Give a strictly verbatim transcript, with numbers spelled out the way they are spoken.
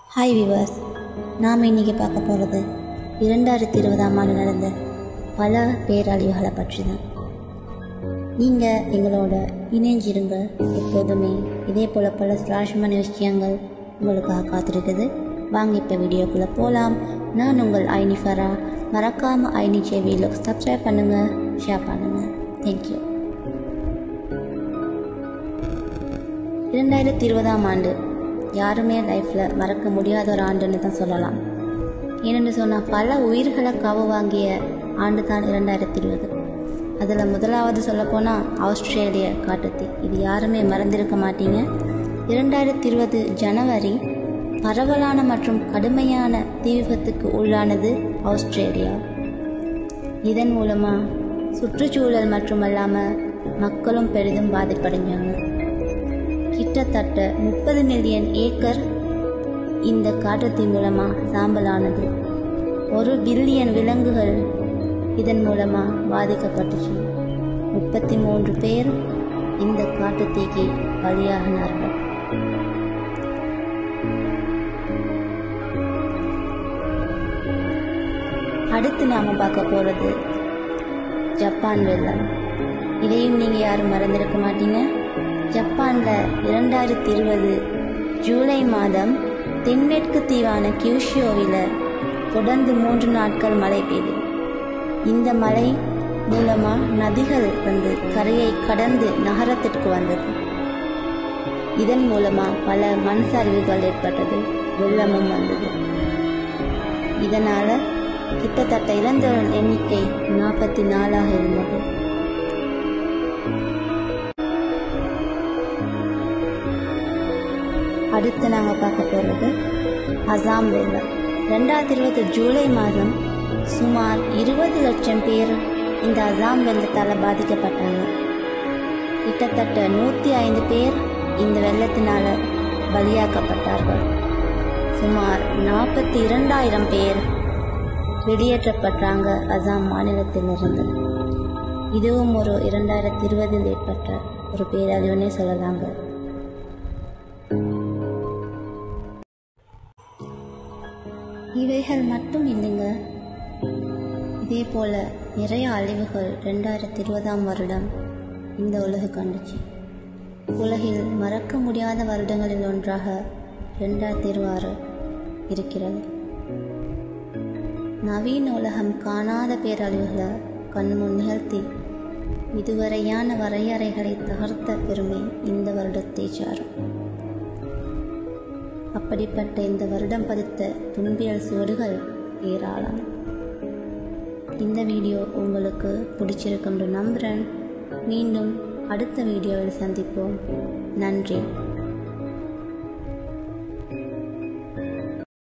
Hi viewers, நாம் இன்றைக்கி பார்க்க போகிறது இரண்டாயிரத்தி இருபதாம் ஆண்டு நடந்த பல பேரழிவுகளை பற்றி தான். நீங்கள் எங்களோட இணைஞ்சிருங்க. எப்போதுமே இதே போல் பல சுவாரஸ்யமான விஷயங்கள் உங்களுக்காக காத்திருக்குது. வாங்க இப்போ வீடியோக்குள்ளே போகலாம். நான் உங்கள் ஐனி ஃபரா. மறக்காமல் ஐனி சேவியில் சப்ஸ்கிரைப் பண்ணுங்கள், ஷேர் பண்ணுங்கள். தேங்க்யூ. இரண்டாயிரத்தி இருபதாம் ஆண்டு யாருமே லைஃப்பில் மறக்க முடியாத ஒரு ஆண்டுன்னு தான் சொல்லலாம். ஏனென்று சொன்னால் பல உயிர்களை காவு வாங்கிய ஆண்டு தான் இரண்டாயிரத்தி இருபது. அதில் முதலாவது சொல்லப்போனால் ஆஸ்திரேலிய காட்டுத்தீ. இது யாருமே மறந்திருக்க மாட்டீங்க. இரண்டாயிரத்தி இருபது ஜனவரி பரவலான மற்றும் கடுமையான தீ விபத்துக்கு உள்ளானது ஆஸ்திரேலியா. இதன் மூலமாக சுற்றுச்சூழல் மட்டுமல்லாமல் மக்களும் பெரிதும் பாதிப்படைஞ்சாங்க. கிட்டத்தட்ட முப்பது மில்லியன் ஏக்கர் இந்த காட்டுத்தீ மூலமாக சாம்பலானது. ஒரு பில்லியன் விலங்குகள் இதன் மூலமாக பாதிக்கப்பட்டுச்சு. முப்பத்தி மூன்று பேர் இந்த காட்டுத்தீக்கு பலியாகினார்கள். அடுத்து நாம் பார்க்க போகிறது ஜப்பான் வெள்ளம். இதையும் நீங்கள் யாரும் மறந்திருக்க மாட்டீங்க. ஜப்பானில் இரண்டாயிரத்தி இருபது ஜூலை மாதம் தென்மேற்கு தீவான கியூஷியோவில் தொடர்ந்து மூன்று நாட்கள் மழை பெய்து. இந்த மழை மூலமாக நதிகள் வந்து கரையை கடந்து நகரத்திற்கு வந்தது. இதன் மூலமாக பல மண் சரிவுகள் ஏற்பட்டது, வெள்ளமும் வந்தது. இதனால் கிட்டத்தட்ட இறந்தவரின் எண்ணிக்கை நாற்பத்தி நாலாக இருந்தது. அடுத்து நாங்கள் பார்க்க போகிறது அசாம் வெள்ளம். ரெண்டாயிரத்தி இருபது ஜூலை மாதம் சுமார் இருபது லட்சம் பேர் இந்த அசாம் வெள்ளத்தால் பாதிக்கப்பட்டாங்க. கிட்டத்தட்ட நூற்றி ஐந்து பேர் இந்த வெள்ளத்தினால் பலியாக்கப்பட்டார்கள். சுமார் நாற்பத்தி இரண்டாயிரம் பேர் வெளியேற்றப்பட்டாங்க அசாம் மாநிலத்திலிருந்து. இதுவும் ஒரு இரண்டாயிரத்தி இருபதில் ஏற்பட்ட ஒரு பேரழிவுன்னே சொல்லலாங்க. இவைகள் மட்டும் இல்லைங்க, இதே போல் நிறைய அழிவுகள் ரெண்டாயிரத்தி இருபதாம் வருடம் இந்த உலகு கண்டுச்சு. உலகில் மறக்க முடியாத வருடங்களில் ஒன்றாக ரெண்டாயிரத்தி இருபது இருக்கிறது. நவீன உலகம் காணாத பேரழிவுகளை கண்முன் நிகழ்த்தி இதுவரையான வரையறைகளை தகர்த்த பெருமை இந்த வருடத்தை சாரும். அப்படிப்பட்ட இந்த வருடம் பதித்த துன்பியல் சுவடுகள் ஏராளம். இந்த வீடியோ உங்களுக்கு பிடிச்சிருக்கும் என்று நம்புகிறேன். மீண்டும் அடுத்த வீடியோவில் சந்திப்போம். நன்றி.